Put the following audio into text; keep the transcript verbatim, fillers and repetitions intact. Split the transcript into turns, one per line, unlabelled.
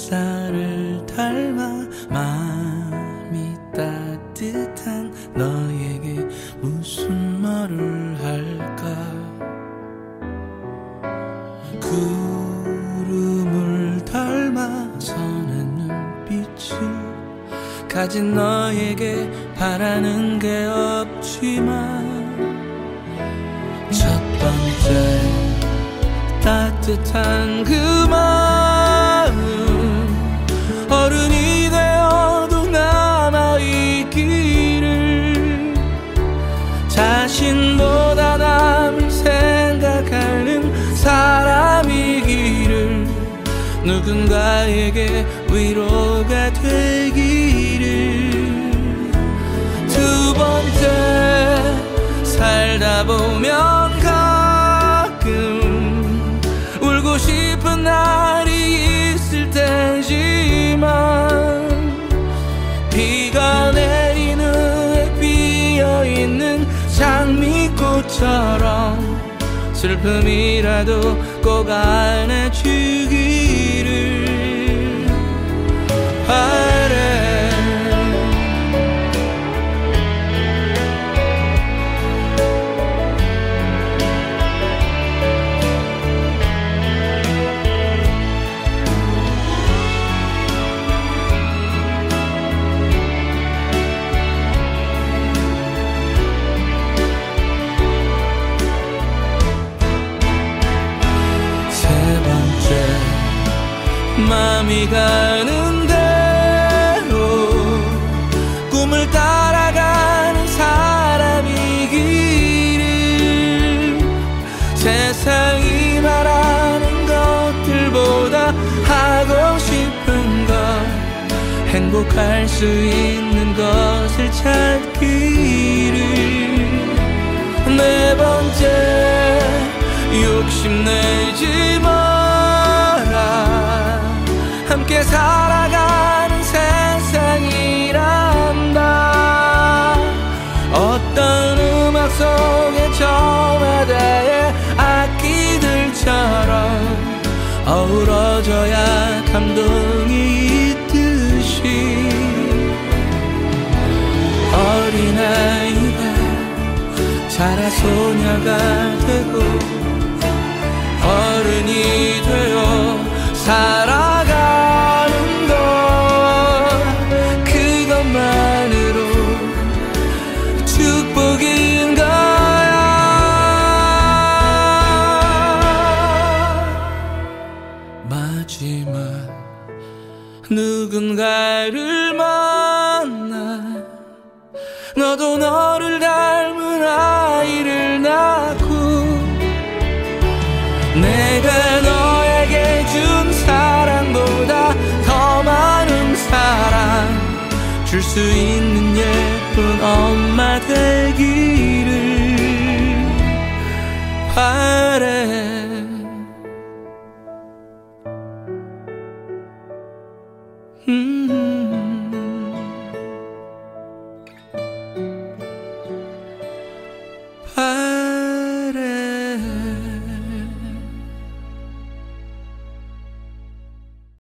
햇살을 닮아 마음이 따뜻한 너에게 무슨 말을 할까. 구름을 닮아 선한 눈빛을 가진 너에게 바라는 게 없지만 첫 번째 따뜻한 그 마음 어른이 되어도 남아있기를 자신보다 남을 생각하는 사람이기를 누군가에게 위로가 되기를 두 번째 살다 보면 가끔 울고 싶은 날이 있을 테지만 비가 내리는 후에 피어있는 장미꽃처럼 슬픔이라도 꼭 안아주기를 바래. 마음이 가는 대로 꿈을 따라가는 사람이기를 세상이 말하는 것들보다 하고 싶은 것 행복할 수 있는 것을 찾기를 네 번째 욕심내지 마라 함께 살아가는 세상이란다. 어떤 음악 속에 저마다의 악기들처럼 어우러져야 감동이 있듯이 어린아이가 자라 소녀가 되고 어른이 되어 살아가는 것 그것만으로 축복인 거야. 마지막 누군가를 만나 너도 너를 닮은 아이를 낳고 내가 너에게 준 사랑보다 더 많은 사랑 줄 수 있는 예쁜 엄마 되기를 바래. 음